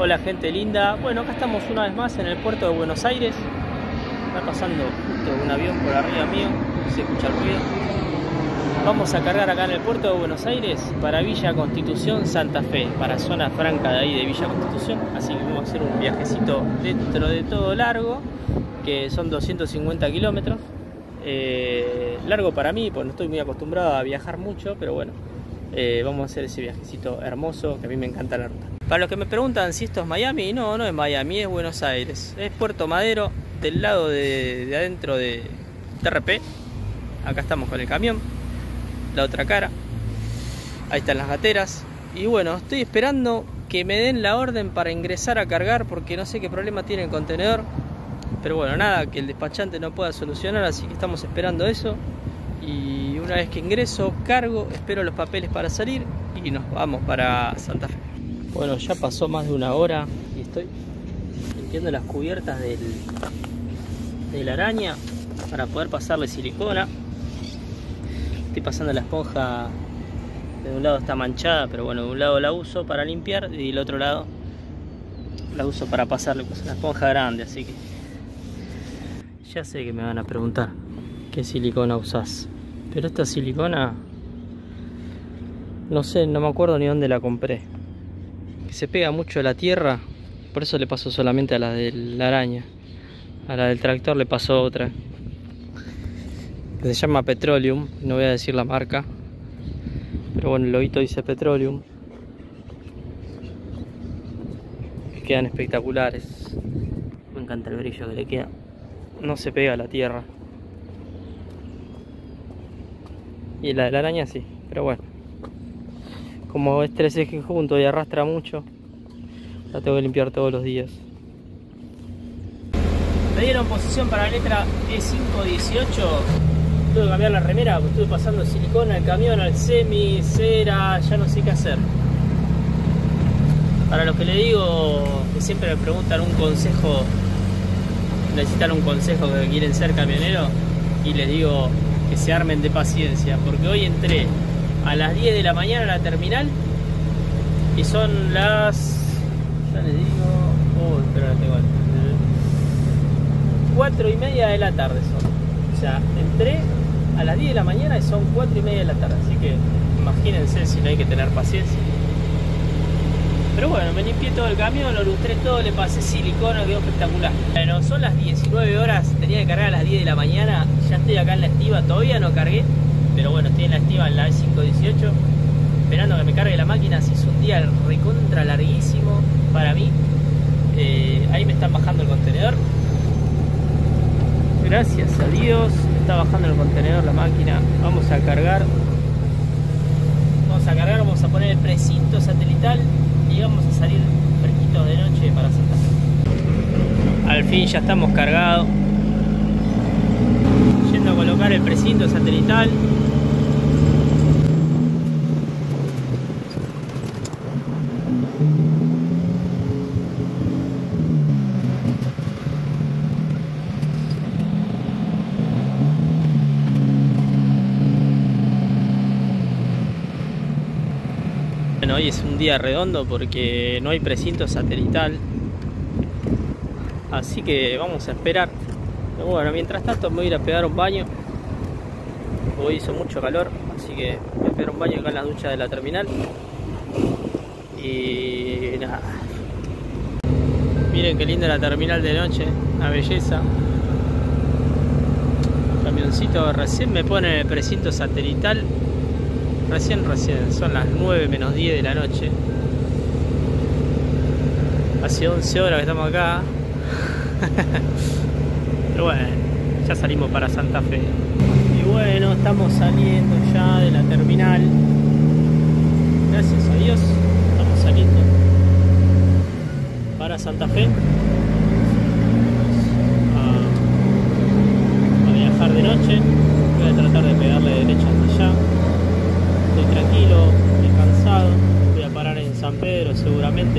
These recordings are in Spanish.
Hola gente linda, bueno acá estamos una vez más en el puerto de Buenos Aires. Está pasando justo un avión por arriba mío, se escucha el ruido. Vamos a cargar acá en el puerto de Buenos Aires para Villa Constitución, Santa Fe, para zona franca de ahí de Villa Constitución. Así que vamos a hacer un viajecito dentro de todo largo, que son 250 kilómetros. Largo para mí, pues no estoy muy acostumbrado a viajar mucho, pero bueno, vamos a hacer ese viajecito hermoso, que a mí me encanta la ruta. Para los que me preguntan si esto es Miami, no, no es Miami, es Buenos Aires. Es Puerto Madero, del lado de adentro de TRP. Acá estamos con el camión, la otra cara. Ahí están las gateras. Y bueno, estoy esperando que me den la orden para ingresar a cargar, porque no sé qué problema tiene el contenedor. Pero bueno, nada que el despachante no pueda solucionar, así que estamos esperando eso. Y una vez que ingreso, cargo, espero los papeles para salir y nos vamos para Santa Fe. Bueno, ya pasó más de una hora y estoy limpiando las cubiertas de la araña para poder pasarle silicona. Estoy pasando la esponja, de un lado está manchada, pero bueno, de un lado la uso para limpiar y del otro lado la uso para pasarle, pues una esponja grande, así que ya sé que me van a preguntar qué silicona usás, pero esta silicona no sé, no me acuerdo ni dónde la compré. Que se pega mucho a la tierra, por eso le pasó solamente a la de la araña. A la del tractor le pasó otra, que se llama Petroleum, no voy a decir la marca, pero bueno, el logito dice Petroleum. Que quedan espectaculares, me encanta el brillo que le queda, no se pega a la tierra. Y la de la araña sí, pero bueno, como es 3 ejes juntos y arrastra mucho, la tengo que limpiar todos los días. Me dieron posición para la letra E518. Tuve que cambiar la remera porque estuve pasando silicona al camión, al semi, cera, ya no sé qué hacer. Para los que le digo, que siempre me preguntan un consejo, necesitan un consejo, que quieren ser camioneros, y les digo que se armen de paciencia, porque hoy entré a las 10 de la mañana a la terminal y son las, ya les digo, pero la tengo 4:30 de la tarde son. O sea, entré a las 10 de la mañana y son 4:30 de la tarde, así que imagínense si no hay que tener paciencia. Pero bueno, me limpié todo el camión, lo lustré todo, le pasé silicona, quedó espectacular. Bueno, son las 19 horas, tenía que cargar a las 10 de la mañana, ya estoy acá en la estiva, todavía no cargué, pero bueno, estoy en la estiva en la E518, esperando que me cargue la máquina. Se hizo un día recontra larguísimo para mí. Ahí me están bajando el contenedor. Gracias a Dios, me está bajando el contenedor la máquina. Vamos a cargar. Vamos a poner el precinto satelital y vamos a salir fresquitos de noche para Santa Fe. Al fin ya estamos cargados. Yendo a colocar el precinto satelital. Bueno, hoy es un día redondo porque no hay precinto satelital, así que vamos a esperar. Pero bueno, mientras tanto me voy a ir a pegar un baño. Hoy hizo mucho calor, así que voy a pegar un baño acá en la ducha de la terminal. Y nada, miren qué linda la terminal de noche, una belleza. Camioncito, recién me pone el precinto satelital. Recién, son las 9 menos 10 de la noche. Hace 11 horas que estamos acá. Pero bueno, ya salimos para Santa Fe. Y bueno, estamos saliendo ya de la terminal. Gracias a Dios, estamos saliendo para Santa Fe. A viajar de noche. Voy a tratar de pegarle derecha hasta allá. Estoy tranquilo, descansado. Voy a parar en San Pedro seguramente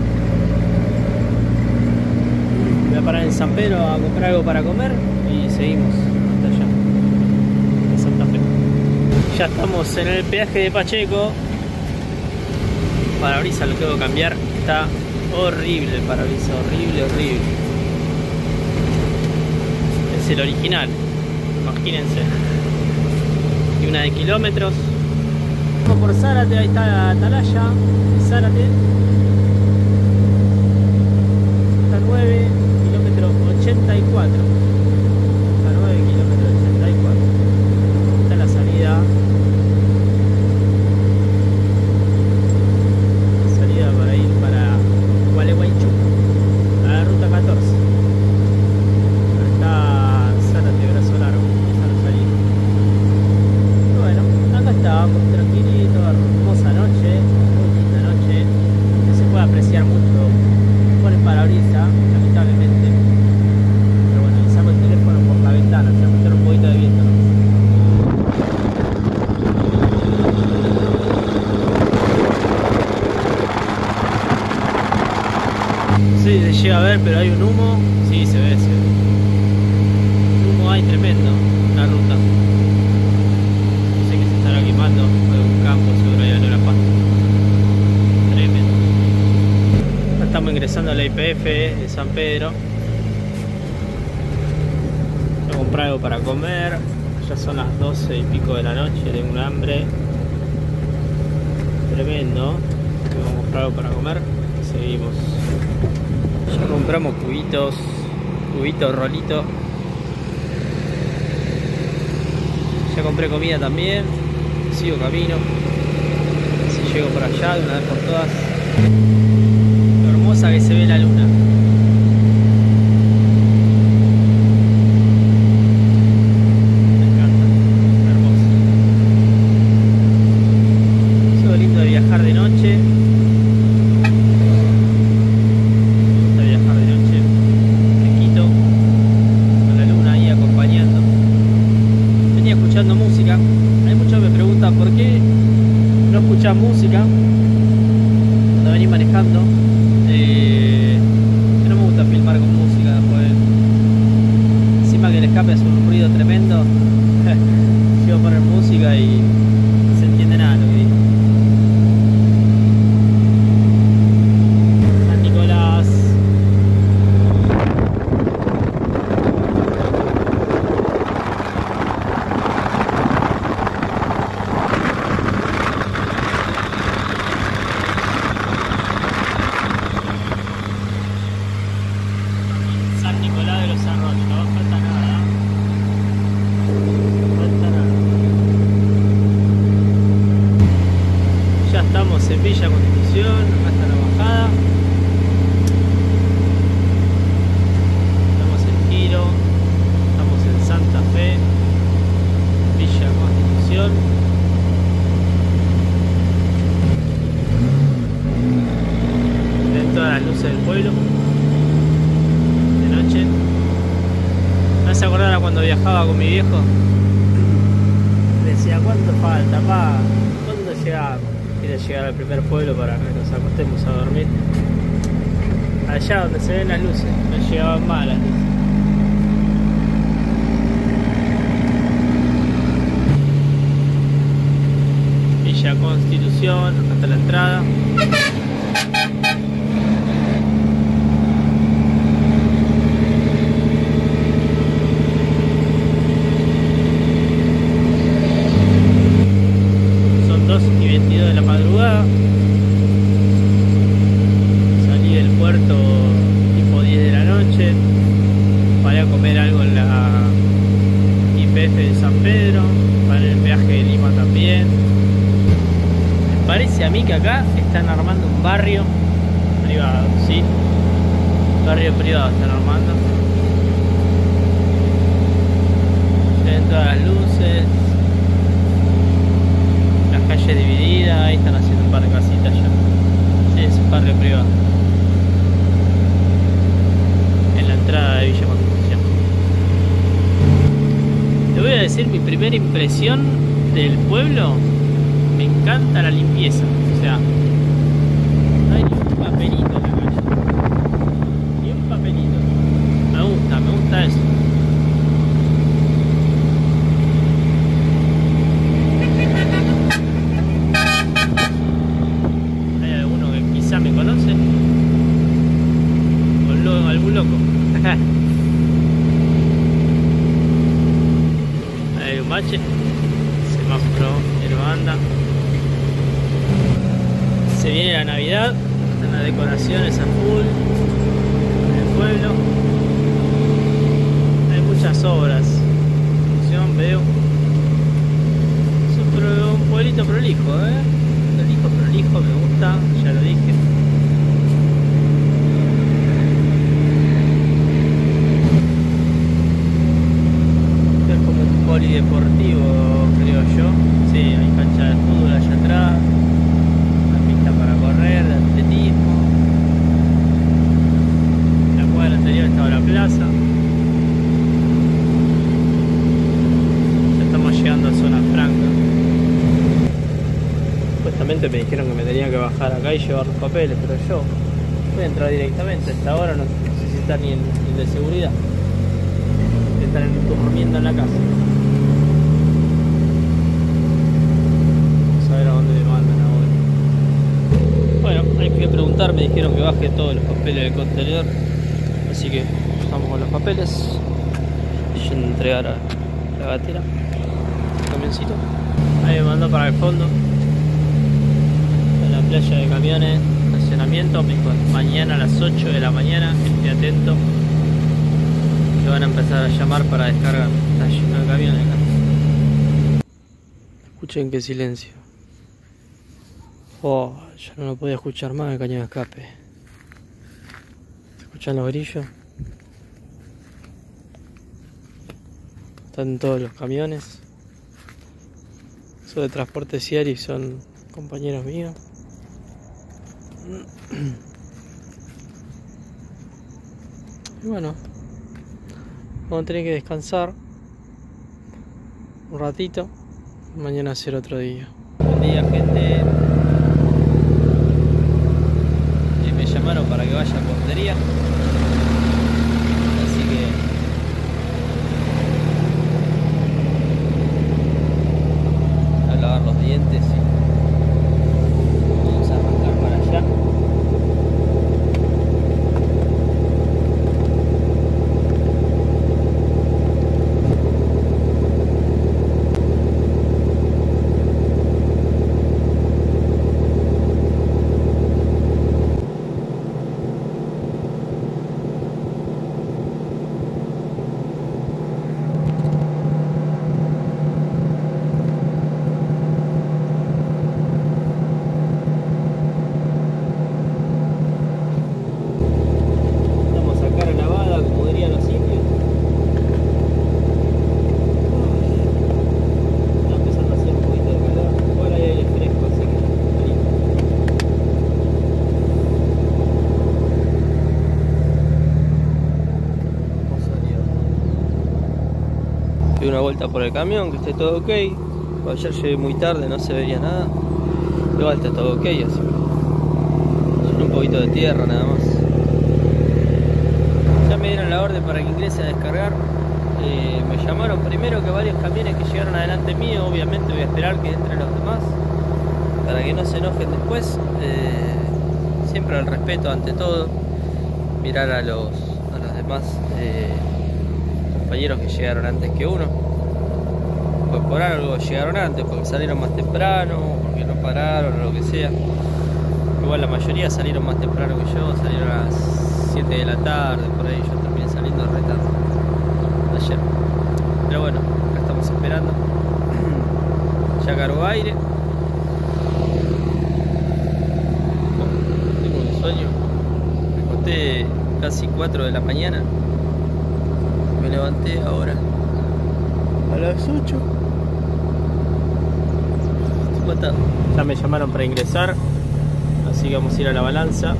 voy a parar en San Pedro a comprar algo para comer y seguimos hasta allá, en Santa Fe. Ya estamos en el peaje de Pacheco. Parabrisas lo tengo que cambiar, está Horrible el parabrisas, horrible, horrible. Es el original, imagínense. Y una de kilómetros. Vamos por Zárate, ahí está Atalaya, Zárate. Está 9 kilómetros 84. Está 9 kilómetros 84. Está la salida. La salida para ir para Gualeguaychú, a la ruta 14. Está Zárate, Brazo Largo, esa es la salida. Y bueno, acá estábamos tranquilito, hermosa noche, muy linda noche. No se puede apreciar mucho por el parabrisas, lamentablemente. Pero bueno, le saco el teléfono por la ventana, se va a meter un poquito de viento, ¿no? Sí, se llega a ver, pero hay un humo. Sí, se ve, se ve. Un humo hay tremendo en la ruta. No sé qué se estará quemando. Un campo, seguro hay olor a pasto. Tremendo. Ya estamos ingresando a la IPF de San Pedro. Voy a comprar algo para comer. Ya son las 12 y pico de la noche. Tengo un hambre tremendo. Vamos a comprar algo para comer. Seguimos. Ya compramos cubitos, rolito. Ya compré comida también. Sigo camino. Si llego por allá de una vez por todas. Lo hermosa que se ve la luna. Me encanta. Hermoso. Eso es lindo de viajar de noche. Escuchando música. Hay muchos que me preguntan por qué no escuchas música cuando venís manejando. Que no me gusta filmar con música después. Encima que el escape es un ruido tremendo. Llego a poner música y no se entiende nada lo que digo. San Nicolás. San Nicolás de los Arroyos, no falta nada. No falta nada. Ya estamos en Villa Constitución, acá está la bajada. Estamos en Giro, estamos en Santa Fe, Villa Constitución. Ven todas las luces del pueblo. Me hace acordar a cuando viajaba con mi viejo. Le decía, ¿cuánto falta, pa? ¿Cuándo llegamos? Quería llegar al primer pueblo para que nos acostemos a dormir. Allá donde se ven las luces, no llegaban más las luces. Villa Constitución, acá está la entrada. Salí del puerto tipo 10 de la noche. Paré a comer algo en la IPF de San Pedro. Paré en el peaje de Lima también. Me parece a mí que acá están armando un barrio privado, ¿sí? Barrio privado están armando. Ven todas las luces. Calle dividida, ahí están haciendo un par de casitas ya. Sí, es un barrio privado. En la entrada de Villa Constitución. Te voy a decir mi primera impresión del pueblo. Me encanta la limpieza. O sea, no hay ni un papelito en la calle. Ni un papelito. Me gusta eso. Me conoce. un loco. Hay un bache. Semáforo en banda. Se viene la Navidad. Están las decoraciones a full en el pueblo. Hay muchas obras. Veo. Es un pueblito prolijo, prolijo, me gusta, ya lo dije. Es como un polideportivo, creo yo. Sí, hay cancha de fútbol allá atrás, una pista para correr, de atletismo. En la cuadra anterior estaba la plaza. Llegando a zona franca. Supuestamente me dijeron que me tenía que bajar acá y llevar los papeles, pero yo voy a entrar directamente. Hasta ahora no sé si están ni de seguridad. Están durmiendo en la casa. Vamos a ver a dónde me mandan ahora. Bueno, hay que preguntar, me dijeron que baje todos los papeles del contenedor. Así que vamos con los papeles. Y yo entregar a la gatera. Camioncito. Ahí me mandó para el fondo. En la playa de camiones, estacionamiento. Me dijo mañana a las 8 de la mañana, esté atento. Que van a empezar a llamar para descargar. Está lleno de camiones acá. Escuchen qué silencio. Oh, yo no lo podía escuchar más el caño de escape. ¿Se escuchan los grillos? Están todos los camiones. De transporte Ciari son compañeros míos. Y bueno, vamos a tener que descansar un ratito. Mañana hacer otro día. Buen día, gente. Me llamaron para que vaya a portería. Así que los dientes y vamos a arrancar para allá. Una vuelta por el camión, que esté todo ok. Ayer llegué muy tarde, no se veía nada. Igual está todo ok, así. Con un poquito de tierra nada más. Ya me dieron la orden para que ingrese a descargar. Me llamaron primero que varios camiones que llegaron adelante mío. Obviamente voy a esperar que entren los demás para que no se enojen después. Siempre el respeto ante todo. Mirar a los demás compañeros que llegaron antes que uno. Pues por algo llegaron antes, porque salieron más temprano, porque no pararon o lo que sea. Igual la mayoría salieron más temprano que yo, salieron a las 7 de la tarde, por ahí yo terminé saliendo re tarde ayer. Pero bueno, acá estamos esperando. Ya cargó aire. Tengo un sueño. Me acosté casi 4 de la mañana. Me levanté ahora a las 8. Ya me llamaron para ingresar, así que vamos a ir a la balanza.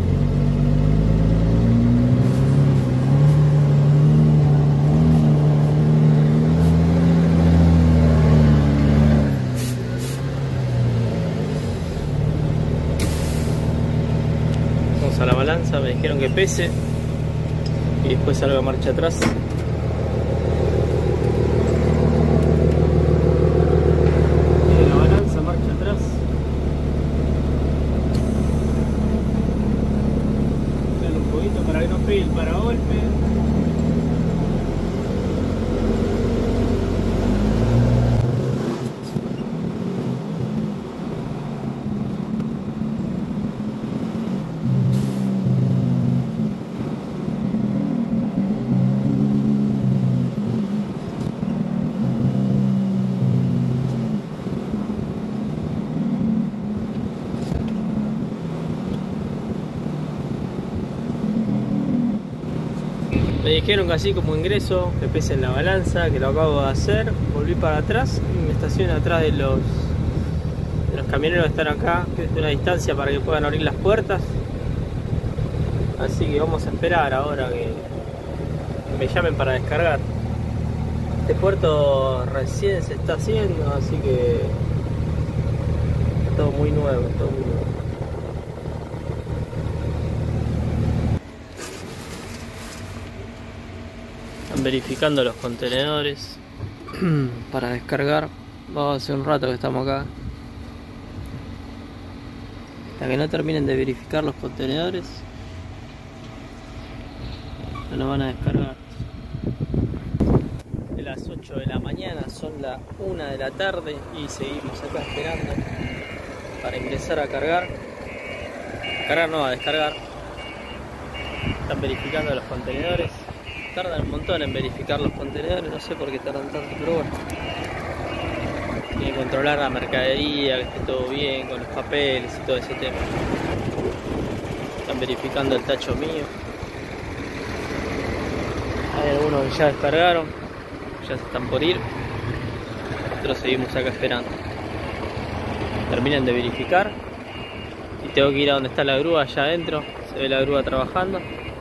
Vamos a la balanza, me dijeron que pese y después salga marcha atrás. Para que no rompí el paragolpe. Me dijeron que así como ingreso, que pese en la balanza, que lo acabo de hacer, volví para atrás y me estacioné atrás de los camioneros que están acá, que es una distancia para que puedan abrir las puertas. Así que vamos a esperar ahora que me llamen para descargar. Este puerto recién se está haciendo, así que es todo muy nuevo, todo muy nuevo. Verificando los contenedores para descargar. Hace un rato que estamos acá. Hasta que no terminen de verificar los contenedores, no lo van a descargar. De las 8 de la mañana, son las 1 de la tarde y seguimos acá esperando para ingresar a cargar. A cargar no, a descargar. Están verificando los contenedores. Tardan un montón en verificar los contenedores, no sé por qué tardan tanto, pero bueno. Tienen que controlar la mercadería, que esté todo bien, con los papeles y todo ese tema. Están verificando el tacho mío. Hay algunos que ya descargaron, ya se están por ir. Nosotros seguimos acá esperando. Terminan de verificar y tengo que ir a donde está la grúa, allá adentro. Se ve la grúa trabajando.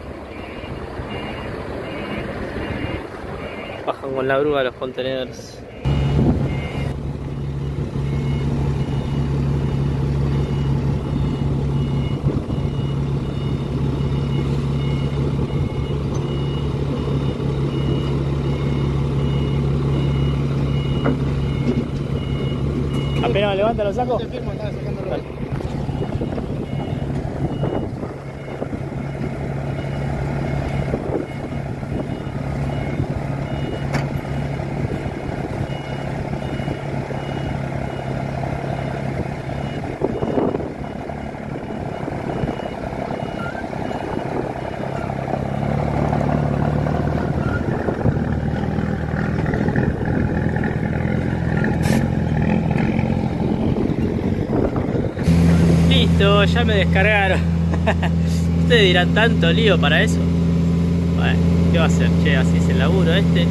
Bajan con la grúa los contenedores. Apenas me levanta, lo saco. Vale. Listo, ya me descargaron. Ustedes dirán, ¿tanto lío para eso? Bueno, ¿qué va a hacer? Che, así es el laburo este.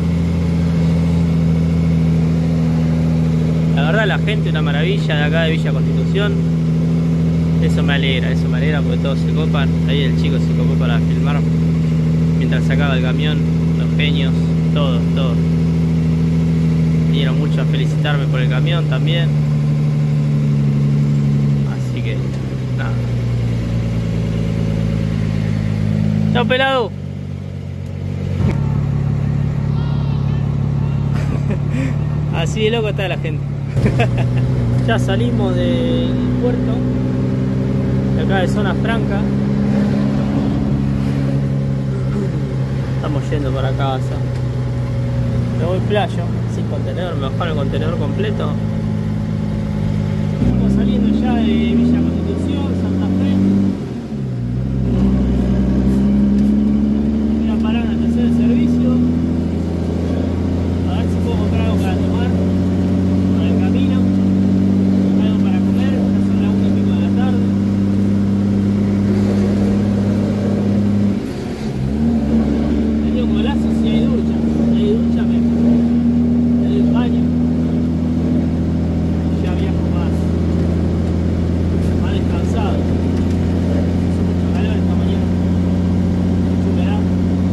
La verdad, la gente, una maravilla de acá de Villa Constitución. Eso me alegra porque todos se copan. Ahí el chico se copó para filmar mientras sacaba el camión. Los genios, todos. Vinieron mucho a felicitarme por el camión también. Así que, nada. ¡Chao, pelado! Así de loco está la gente. Ya salimos del puerto, de acá de Zona Franca. Estamos yendo para casa. Me voy playo, sin contenedor, me bajaron el contenedor completo. Estamos saliendo ya de Villa Constitución, Santa Fe. Voy a parar en la estación de servicio. A ver si puedo comprar algo para tomar por el camino. Algo para comer, ya son las 1 y pico de la tarde. Tenía un golazo si hay ducha. Si hay ducha me doy un baño. Y ya viajo más descansado. Hizo mucho calor esta mañana. Mucho verano.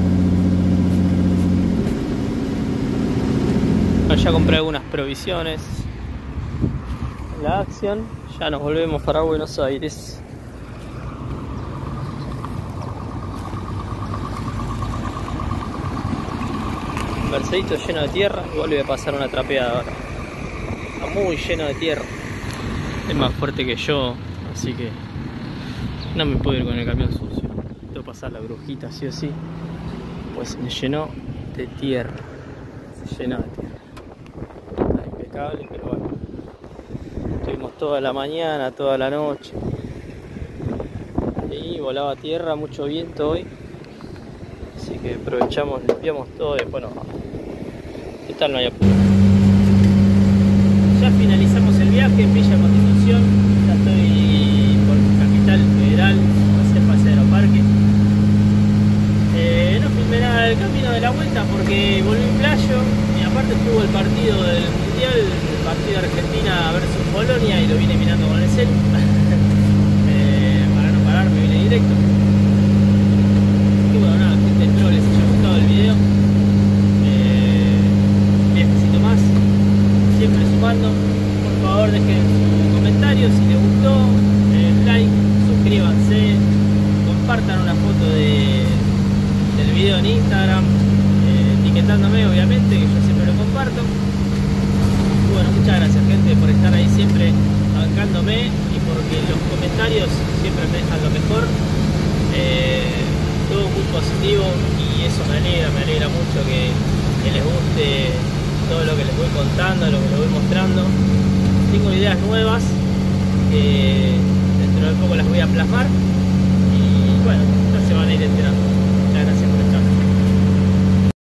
Ya compré algunas provisiones en la Acción. Ya nos volvemos para Buenos Aires. Un Mercedito lleno de tierra. Igual voy a pasar una trapeada ahora. Está muy lleno de tierra. Es más fuerte que yo, así que no me puedo ir con el camión sucio. Tengo que pasar la brujita sí o sí, pues me llenó de tierra, se llenó de tierra. Está impecable, pero bueno, estuvimos toda la mañana, toda la noche y volaba tierra, mucho viento hoy, así que aprovechamos, limpiamos todo y después nos vamos. ¿Qué tal? No hay apuro. Ya finalizamos el viaje en Villa Constitución, ya estoy por Capital Federal, pasé Paseadero Parque. No filmé nada del camino de la vuelta porque volví en playo y aparte estuvo el partido del Mundial, el partido Argentina versus Polonia y lo vine mirando con el celu. Para no parar me vine directo. Y bueno, nada, gente, espero les haya gustado el video. Necesito más, siempre sumando. Por favor dejen su comentario si les gustó, like, suscríbanse, compartan una foto del video en Instagram, etiquetándome obviamente, que yo siempre lo comparto. Y bueno, muchas gracias gente por estar ahí siempre bancándome y porque los comentarios siempre me dejan lo mejor. Todo muy positivo y eso me alegra mucho que les guste todo lo que les voy contando, lo que les voy mostrando. Tengo ideas nuevas que dentro de poco las voy a plasmar y bueno, ya se van a ir enterando.